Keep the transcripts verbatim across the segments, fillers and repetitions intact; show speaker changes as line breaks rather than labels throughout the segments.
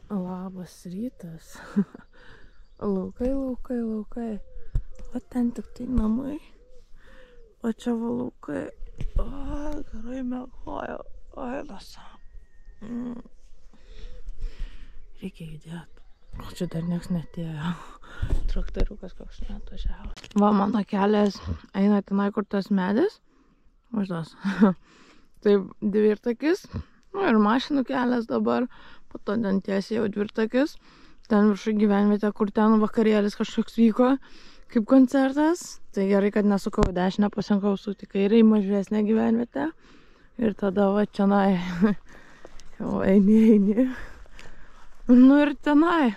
Labas rytas. Laukai, laukai, laukai. O ten tik tai namai. O čia va laukai. O, gerai mėgojo. O, vasa. Mm. Reikia judėti. O čia dar nieks netėjo. Traktoriukas koks neatvažiavo. Va, mano kelias eina tenai, kur tas medis. Maždas. Tai dvirtakis. Nu, ir mašinų kelias dabar. Po to ten tiesiai jau dvirtakis. Ten viršų gyvenvietė, kur ten vakarėlis kažkoks vyko, kaip koncertas. Tai gerai, kad nesukau dešinę, pasirinkau sukti kairę į mažesnę gyvenvietę. Ir tada va čionai. Jau eini, eini. Nu ir tenai.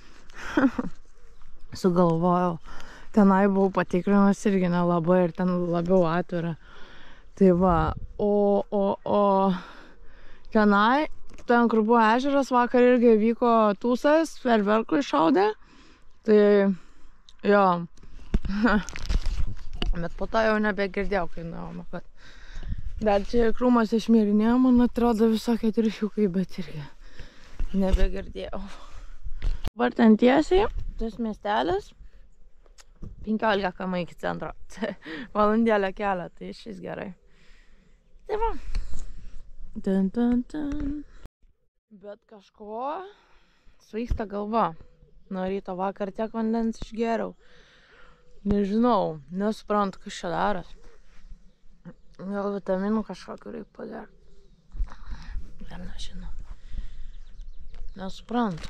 Sugalvojau. Tenai buvau patikrinus irgi nelabai ir ten labiau atvira. Tai va, o, o, o, tenai, ten kur buvo ežeras, vakar irgi vyko tūsas, fejerverkų iššaudė. Tai, jo. Bet po to jau nebegirdėjau, kai nuėjome, kad dar čia krūmas išmėrinėjo, man atrodo visokie triušiukai, bet irgi nebegirdėjau. Dabar ten tiesiai, tas miestelis, penkiolika kilometrų iki centro. Valandėlę kelio, tai šis gerai. Tai va. Dun, dun, dun. Bet kažko svaigsta galva. Nuo ryto vakar tiek vandens išgėriau. Nežinau, nesuprantu, kas čia daras. Gal vitaminų kažkokiu reikia pagerti. Dar nežinau. Nesuprantu.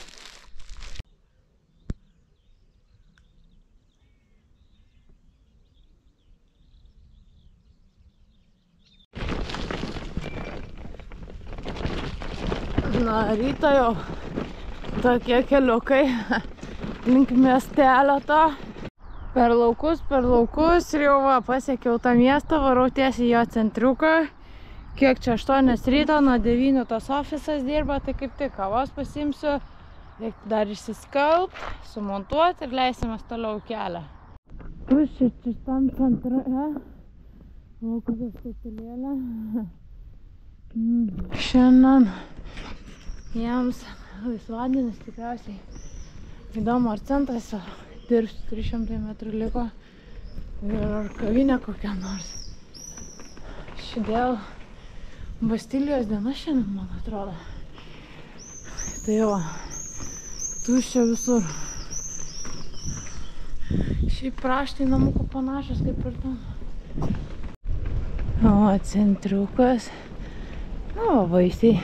Na, ryto jau tokie keliukai link miestelio to. Per laukus, per laukus ir jau va, pasiekiau tą miestą, varau tiesiai jo centriuką. Kiek čia aštuonios ryto, nuo devynių tos ofisas dirba, tai kaip tik kavos pasiimsiu. Reikia dar išsiskalbti, sumontuoti ir leisimės toliau kelią. Tuščia čia tam centre. O, kokia statulėlė. Šiandien jiems laisvadienis tikriausiai. Įdomu, ar centras dirbs, trys šimtai metrų liko. Ir ar kavinė kokia nors. Šidėl Bastilijos diena šiandien, man atrodo. Tai jau, tuščia visur. Šiaip raštai namukų panašus kaip ir tam. O, centriukas. O, vaisiai.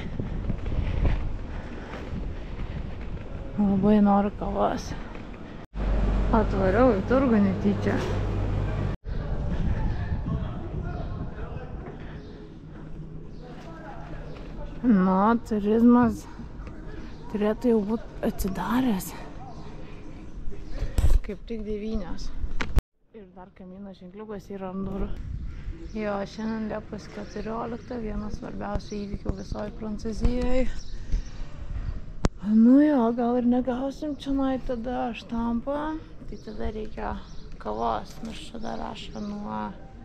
Labai noriu kavos. Atvariau į turgų netyčia. Nu, turizmas turėtų jau būti atsidaręs. Kaip tik devynios. Ir dar kamino ženkliukas yra ant durų. Jo, šiandien Liepos keturiolikta, vienas svarbiausių įvykių visoje Prancūzijoje. Nu jo, gal ir negausim čionai tada štampą, tai tada reikia kavos, nors čia dar rašo nuo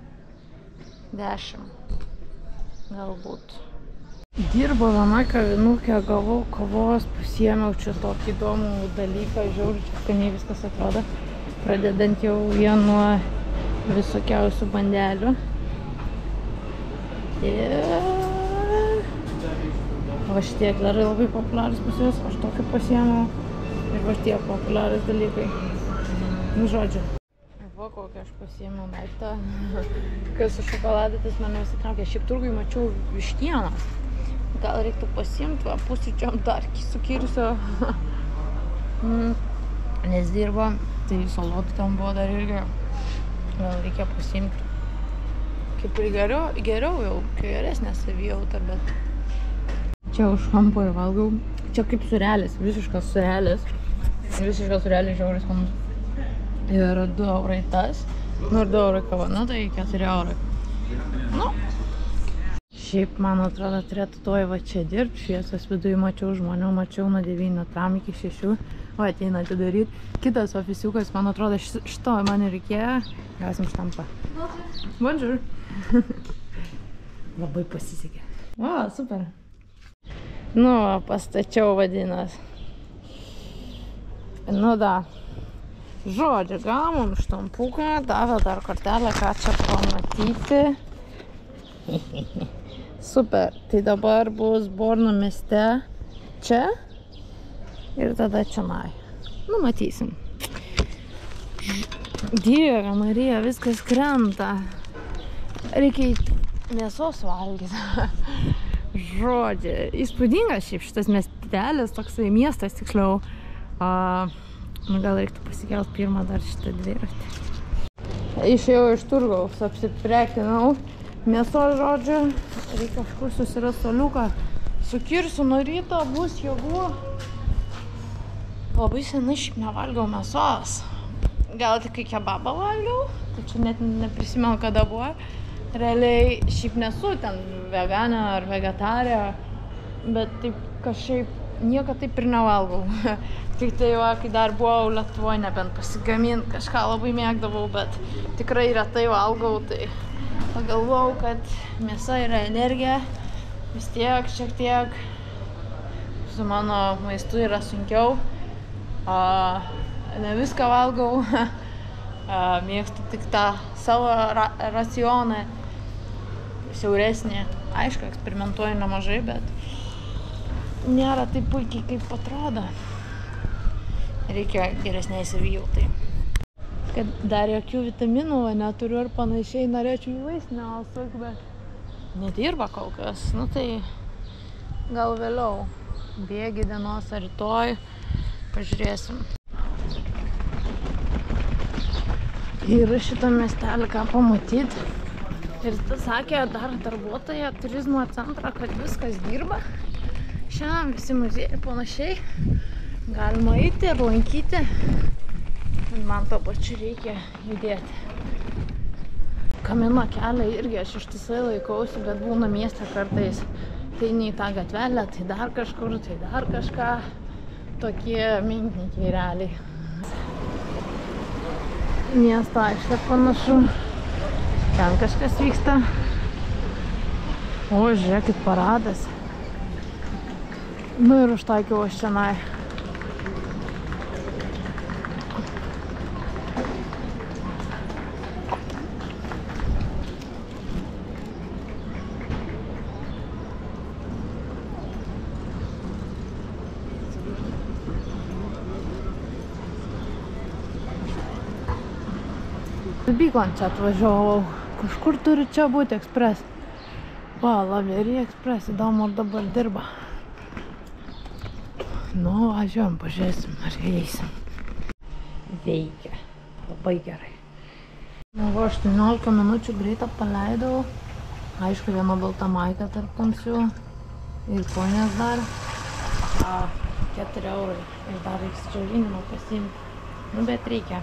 dešimt, galbūt. Dirbo viena kavinukė, gavau kavos, pasiėmiau čia tokį įdomų dalyką, žiauriu, čia skaniai viskas atrodo, pradedant jau vien nuo visokiausių bandelių. Ir va šitie eklerai labai populiarūs pas juos, aš tokį pasiėmiau ir va šitie populiarūs dalykai. Nu, žodžiu. Va, kokią aš pasiėmiau daiktą, kas su šokoladu, tas mane visi traukė. Šiaip turgui mačiau vištienos. Gal reiktų pasiimti, va, pusryčiom dar sukirsio. Nes dirba, tai salotų tam buvo dar irgi. Gal reikia pasiimti. Kaip ir geriau, geriau jau, geresnė savijauta, bet čia už kampo ir valgau. Čia kaip surelis, visiškas surelis. Visiškas surelis žiauris skanus. Ir du eurai tas. Nu ir du eurai kava, nu tai keturi eurai. Nu. Šiaip, man atrodo, turėtų toj va čia dirbti. Šviesas viduje mačiau žmonių, mačiau nuo devynių tram iki šešių. Va, ateina atidaryti. Kitas ofisiukas, man atrodo, šito man reikėjo. Gausim štampą. Bonjour. Labai pasisekė. O, super. Nu, pastačiau vadinas. Nu da. Žodžiu, gavom štampuką, davė dar kortelę, ką čia pamatyti. Super. Tai dabar bus Borno mieste čia ir tada čionai. Nu, matysim. Dieve Marija, viskas krenta. Reikia mėsos valgyti. Žodžiu, įspūdingas šiaip šitas miestelis, toksai miestas tiksliau. Uh, nu, gal reiktų pasikelt pirmą dar šitą dviratį. Išėjau iš turgaus, apsiprekinau. Mėsos, žodžiu, reikia kažkur susirasti staliuką. Sukirsiu nuo ryto, bus jėgų. Labai senai šiaip nevalgiau mėsos. Gal tik kai kebabą valgiau, tai čia net neprisimenu, kada buvo. Realiai šiaip nesu ten veganė ar vegetarė, bet taip kažkaip nieko taip ir nevalgau. Tik tai va, kai dar buvau Lietuvoje, nebent pasigamint, kažką labai mėgdavau, bet tikrai retai valgau, tai pagalvojau, kad mėsa yra energija, vis tiek, šiek tiek, su mano maistu yra sunkiau, a, ne viską valgau, a, mėgstu tik tą savo ra racioną, siauresnį, aišku, eksperimentuoju nemažai, bet nėra taip puikiai, kaip atrodo. Reikia geresniai savijautai. Kad dar jokių vitaminų neturiu ir panašiai, norėčiau į vaistinę alsuk, bet nedirba kol kas. Nu tai gal vėliau, bėgi dienos ar rytoj, pažiūrėsim. Yra šitą miestelį ką pamatyti. Ir tas sakė dar darbuotoja turizmo centro, kad viskas dirba. Šiandien visi muziejai panašiai. Galima eiti ir lankyti. Man to pačiu reikia judėti. Kamino kelią irgi aš ištisai laikausi, bet būna mieste kartais. Tai ne į tą gatvelę, tai dar kažkur, tai dar kažką. Tokie menknikiai realiai. Miesto aikštė panašu. Ten kažkas vyksta. O, žiūrėkit, paradas. Nu ir užtaikiau aš čianai. Bykon čia atvažiavau. Kažkur turi čia būti ekspres. Va, Laverija ekspres. Įdomu, ar dabar dirba. Nu, važiuojam, pažiūrėsim, ar eisim. Veikia. Labai gerai. Nu, va, aštuoniolika minučių greitą paleidau. Aišku, viena balta maika tarp tamsių. Ir ponės dar. A, keturi eurai. Ir dar reiks džiovinimo pasiimti. Nu, bet reikia.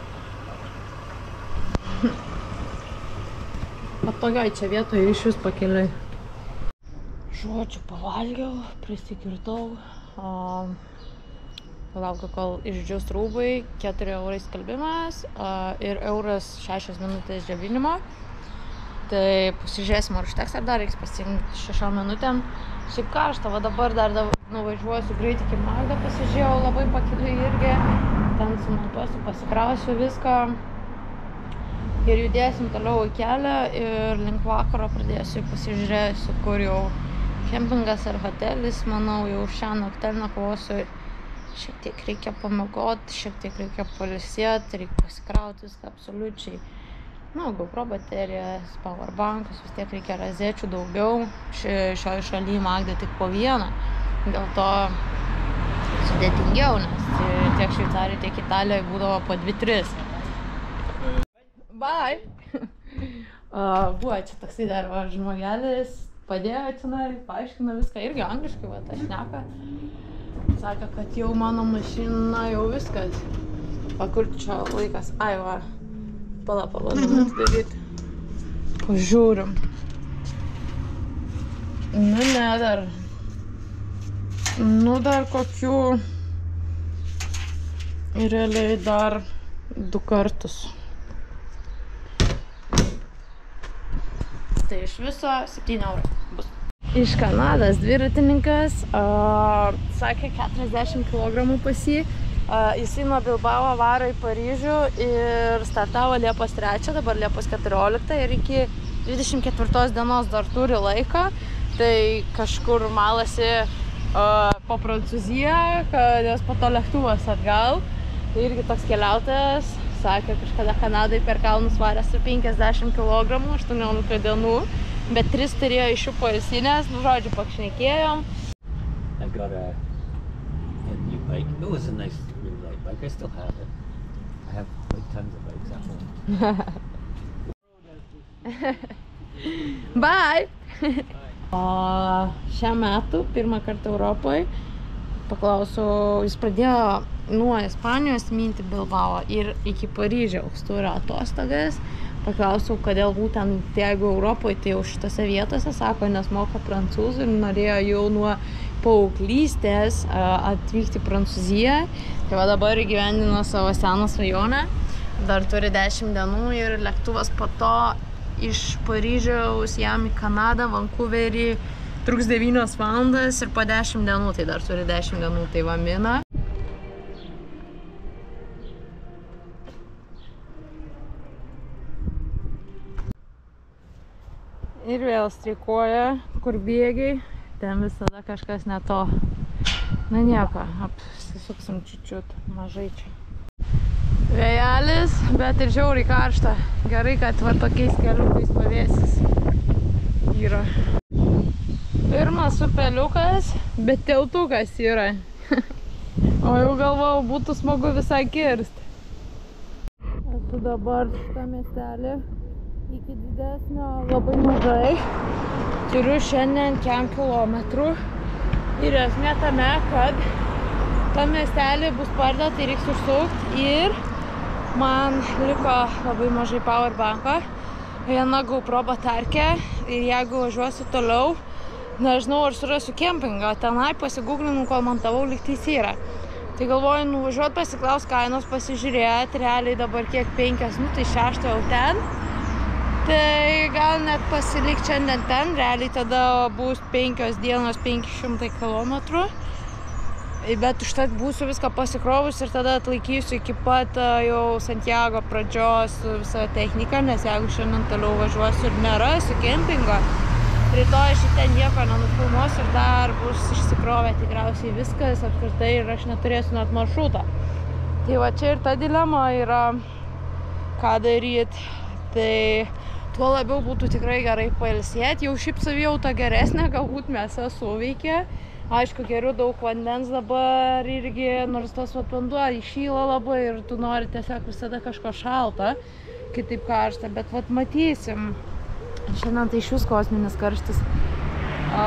Patogiai čia vietoje iš vis pakeliai. Žodžiu, pavalgiau, prisikirtau. Palaukiu, kol išdžius rūbai, keturi eurai skalbimas ir euras šešios minutės džiovinimo. Tai pasižiūrėsim, ar užteks, ar dar reiks pasiimti šešiom minutėm. Šiaip karšta, va dabar dar nuvažiuosiu greit iki Magdą, pasižiūrėjau labai pakeliui irgi. Ten sumontuosiu, pasikrausiu viską. Ir judėsim toliau į kelią ir link vakaro pradėsiu pasižiūrėsiu, kur jau kempingas ar hotelis. Manau, jau šią naktelį nakvosiu. Šiek tiek reikia pamiegoti, šiek tiek reikia pailsėti, reikia pasikrauti viską absoliučiai. Nu, GoPro baterijas, powerbankus, vis tiek reikia razečių daugiau. Šioje šalyje Magda tik po vieną. Dėl to sudėtingiau, nes tiek Šveicarijoje, tiek Italijoje būdavo po dvi tris. Bye! uh, buvo čia toksai dar va, žmogelis, padėjo čia, paaiškino viską, irgi angliškai, va, ta šneka. Sako, kad jau mano mašina jau viskas. Va, kur čia laikas? Ai, va, pala, pala, numet daryti. Pažiūrim. Nu, ne, dar. Nu, dar kokių. Ir realiai dar du kartus. Tai iš viso septyni eurai bus. iš Kanados dviratininkas, uh, sakė keturiasdešimt kilogramų pas jį. Uh, jisai nuo Bilbao varo į Paryžių ir startavo Liepos trečią, dabar Liepos keturioliktą ir iki dvidešimt ketvirtos dienos dar turi laiką. Tai kažkur malasi uh, po Prancūziją, nes po to lėktuvas atgal. Tai irgi toks keliautojas, sakė, kažkada Kanadai per kalnus varė su penkiasdešimt kilogramų, aštuoniolika dienų. Bet tris turėjo iš jų poilsinės, nu žodžiu, pakšnekėjom.
I got a, a new bike. It was a nice new light bike. I still have it. I have like tons of bikes at home.
Bye! O šią metų, pirmą kartą Europoje, paklausiau, jis pradėjo nuo Ispanijos minti Bilbao ir iki Paryžiaus turi atostogas. Paklausiau, kodėl būtent jeigu Europoje, tai jau šitose vietose, sako, nes moka prancūzų ir norėjo jau nuo paauglystės atvykti į Prancūziją. Tai va dabar įgyvendino savo seną svajonę. Dar turi dešimt dienų ir lėktuvas po to iš Paryžiaus jam į Kanadą, Vancouverį, truks devynios valandas ir po dešimt dienų, tai dar turi dešimt dienų, tai va mina. Ir vėl streikuoja, kur bėgiai, ten visada kažkas ne to. Na nieko, apsisuksim čiučiut, mažai čia. Vėjelis, bet ir žiauriai karšta. Gerai, kad va tokiais keliukais pavėsis yra. Pirmas upeliukas, bet tiltukas yra. O jau galvojau, būtų smagu visai kirsti. Esu dabar šitą miestelį. Iki didesnio labai mažai. Turiu šiandien kem kilometrų. Ir esmė tame, kad tam miestelį bus parduota, tai reiks užsukti. Ir man liko labai mažai powerbanko. Viena GoPro batarkė. Ir jeigu važiuosiu toliau, nežinau, ar surasiu kempingą. Tenai pasigūglinu, kol montavau, lygtais yra. Tai galvoju, nuvažiuoti, pasiklaus kainos, pasižiūrėti. Realiai dabar kiek penkias, nu tai šeštą jau ten. Tai gal net pasilik šiandien ten, realiai tada bus penkios dienos penki šimtai kilometrų. Bet užtat būsiu viską pasikrovus ir tada atlaikysiu iki pat jau Santiago pradžios visą techniką, nes jeigu šiandien toliau važiuosiu ir nerasiu kempingo, rytoj šitą nieko nenufilmuosiu ir dar bus išsikrovę tikriausiai viskas apskritai ir aš neturėsiu net maršrutą. Tai va čia ir ta dilema yra, ką daryti. Tai tuo labiau būtų tikrai gerai pailsėti. Jau šiaip savijauta geresnė, galbūt mėsa suveikė. Aišku, geriu daug vandens dabar irgi, nors tas vanduo įšyla labai ir tu nori tiesiog visada kažko šalto, kitaip karštą, bet vat matysim. Šiandien tai iš jūs kosminis karštis. A,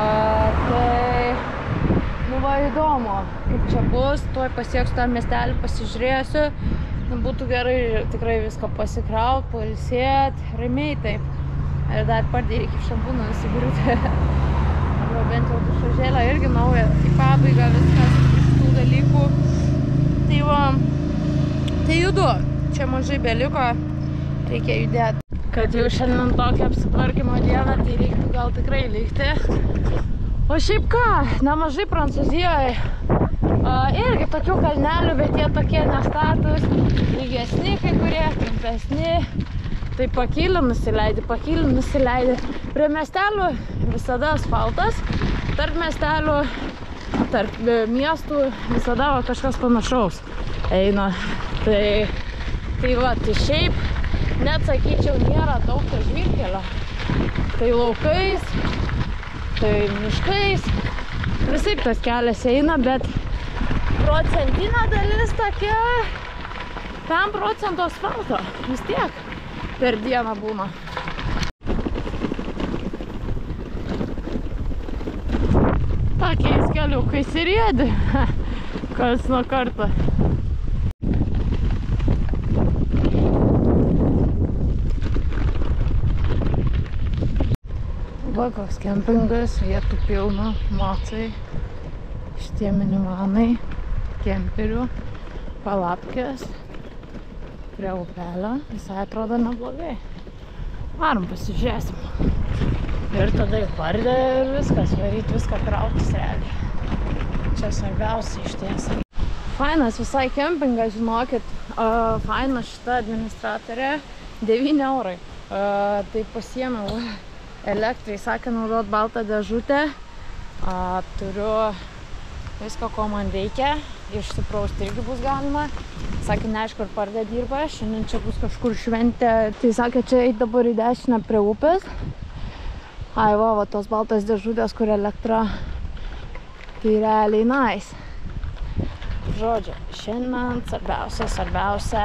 tai, nu va, įdomu, kaip čia bus, tuoj pasieksiu tą miestelį, pasižiūrėsiu. Būtų gerai tikrai viską pasikraut, pailsėti, ramiai taip. Ir dar pardė reikia šampūną nusigriūti. Arba bent jau dušažėlę irgi naują. Į pabaigą viskas iš tų dalykų. Tai va, tai judu. Čia mažai beliko, reikia judėti. Kad jau šiandien tokia apsitvarkymo diena, tai reiktų gal tikrai likti. O šiaip ką, nemažai Prancūzijoje. Uh, irgi tokių kalnelių, bet jie tokie nestatus, lygesni kai kurie, trumpesni. Tai pakyli, nusileidi, pakyli, nusileidi. Prie miestelių visada asfaltas, tarp miestelių, tarp miestų visada va, kažkas panašaus eina. Tai, tai va, tai šiaip, net sakyčiau, nėra daug to žvyrkelio. Tai laukais, tai miškais, visaip tas kelias eina, bet procentinė dalis tokia, pem procentų asfalto, vis tiek per dieną būna. Tokiais keliukais ir riedi, kas nuo karto. Va, koks kempingas, vietų pilna, macai, šitie minivanai. Kemperių, palapkės, prie upelio, visai atrodo neblogai. Varom pasižiūrėsim. Ir tada į pardę ir viskas, varyti viską krautis realiai. Čia svarbiausia iš tiesų. Fainas visai kempingas, žinokit. Uh, faina šita administratorė. devyni eurai. Uh, tai pasiėmiau elektrai, sakė naudot baltą dėžutę. Uh, turiu viską, ko man reikia. Išsiprausti irgi bus galima. Sakė, neaišku, ar pardė dirba. Šiandien čia bus kažkur šventė. Tai sakė, čia eit dabar į dešinę prie upės. Ai, va, va, tos baltas dėžutės, kur elektra. Tai realiai nice. Žodžiu, šiandien svarbiausia, svarbiausia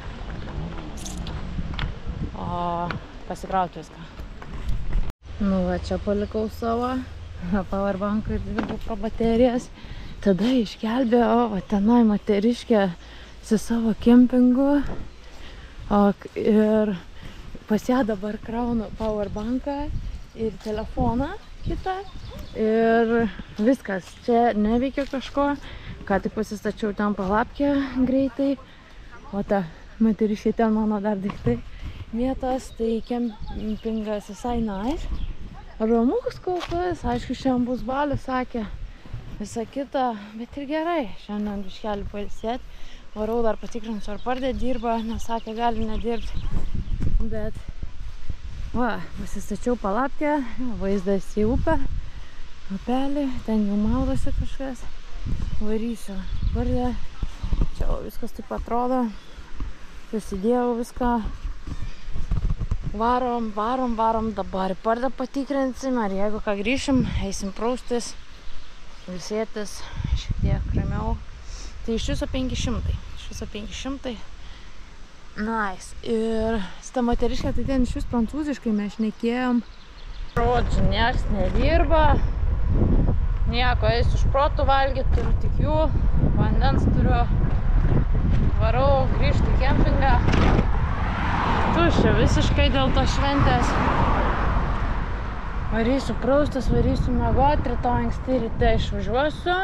o, pasikrauti viską. Nu va, čia palikau savo powerbanką ir dvi GoPro baterijas. Tada išgelbėjo, va, tenai moteriškė su savo kempingu. O, ir pas ją dabar kraunu powerbanką ir telefoną kitą. Ir viskas, čia neveikia kažko. Ką tik pasistačiau ten palapkę greitai. O ta moteriškė ten mano dar daiktai vietos. Tai kempingas visai nice. Ramus kol kas, aišku, šiandien bus balius, sakė. Visa kita, bet ir gerai. Šiandien biškelį pailsėti. Varau dar patikrinsiu, ar pardė dirba, nes sakė, gali nedirbti. Bet, va, pasistačiau palapkę, vaizdas į upę, upelį, ten jau maudosi kažkas. Varysiu pardė. Čia viskas taip atrodo. Susidėjau viską. Varom, varom, varom dabar. Pardę patikrinsim, ar jeigu ką grįšim, eisim praustis, ilsėtis, šiek tiek ramiau. Tai iš viso penki šimtai. Iš viso penki šimtai. Nice. Ir šita moteriškė, tai ten iš vis prancūziškai mes šnekėjom. Žodžiu, nieks nedirba. Nieko, eisiu iš protų valgyti, turiu tik jų. Vandens turiu. Varau grįžti į kempingą. Tuščia visiškai dėl to šventės. Varysiu praustis, varysiu miegoti, rytoj anksti ryte išvažiuosiu.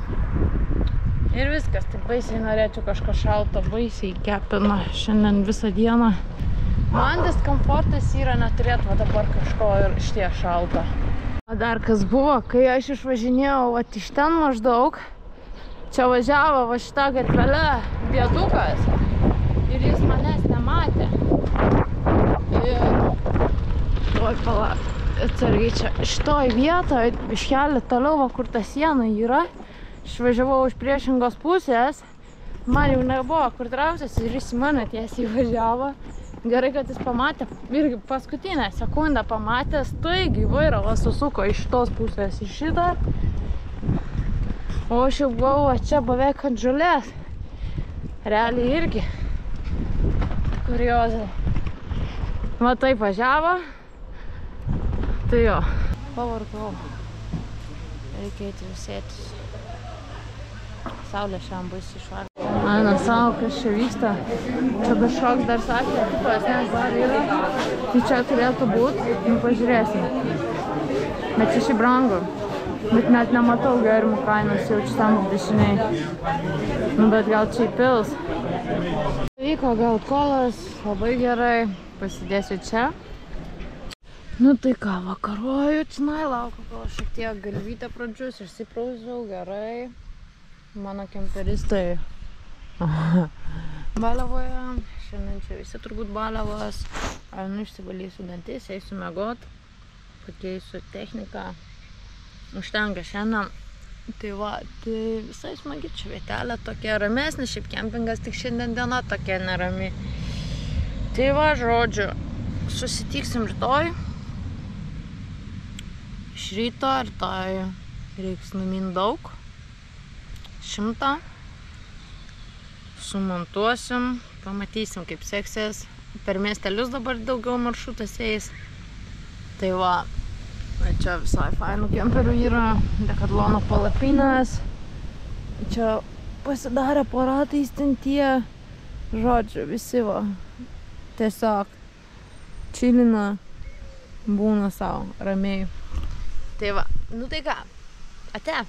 Ir viskas, taip baisiai norėčiau kažką šalto, baisiai kepina šiandien visą dieną. Man diskomfortas yra neturėti va dabar kažko ir išties šalto. Dar kas buvo, kai aš išvažinėjau va iš ten maždaug, čia važiavo va šitą gatvelę diedukas ir jis manęs nematė. Ir tuoj pala, atsargiai čia šitoj vietoj, iškelį toliau, va, kur ta siena yra. Išvažiavau iš priešingos pusės, man jau nebuvo kur trauktis ir jis į mane tiesiai važiavo. Gerai, kad jis pamatė, irgi paskutinę sekundę pamatė, staigiai vairą susuko iš šitos pusės į šitą. O aš jau buvau čia beveik ant žolės. Realiai irgi kuriozai. Va taip važiavo. Tai jo. Pavargau. Reikia eiti visėtis. Saulė šiandien bus išvarė. Aina savo, kas čia vyksta. Čia kažkoks dar sakė, tipas, nes dar yra. Tai čia turėtų būti. Nu, pažiūrėsim. Bet čia šį brangu. Bet net nematau gėrimų kainos, jau čia tam dešiniai. Nu, bet gal čia įpils. Vyko gal kolas, labai gerai. Pasidėsiu čia. Nu tai ką, vakaruoju, činai laukiu, gal šiek tiek galvytę pradžius, išsiprausau gerai. Mano kemperistai baliavoje. Šiandien čia visi turbūt baliavos. Nu, išsivalysiu dantis, eisiu miegot, pakeisiu techniką. Užtenka šiandien. Tai va, tai visai smagi čia vietelė tokia ramesnė, šiaip kempingas tik šiandien diena tokia nerami. Tai va, žodžiu, susitiksim rytoj. Iš ryto, rytoj reiks numin daug. Šimtą. Sumontuosim, pamatysim kaip seksis. Per miestelius dabar daugiau maršrutas eis. Tai va, čia visai fainų kemperių yra. Dekatlono palapinės. Čia pasidarė po ratais ten tie. Žodžiu, visi va. Tiesiog čilina, būna savo, ramiai. Tai va, nu tai ką, ate.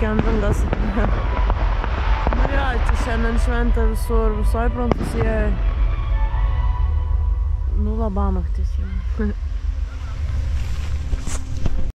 kempingas. Nu jo, čia šiandien šventė visur, visoj Prancūzijoje. Nu, labanaktis jau.